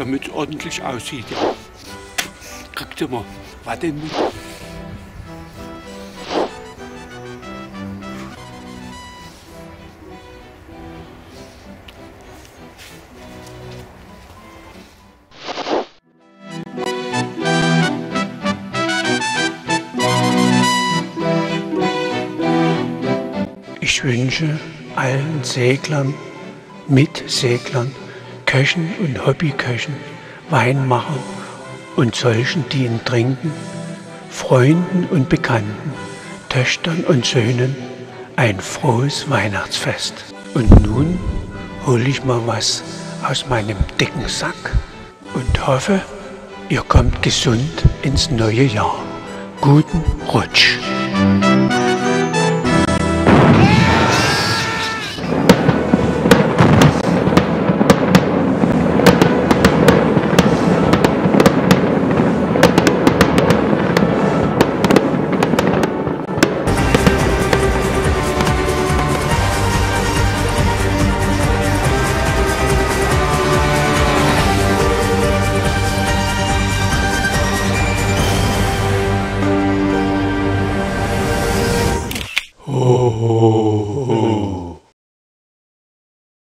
damit es ordentlich aussieht. Ja. Kriegt ihr mal, warte mit. Ich wünsche allen Seglern, Mitseglern, Köchen und Hobbyköchen, Weinmachern und solchen, die ihn trinken, Freunden und Bekannten, Töchtern und Söhnen ein frohes Weihnachtsfest. Und nun hole ich mal was aus meinem dicken Sack und hoffe, ihr kommt gesund ins neue Jahr. Guten Rutsch!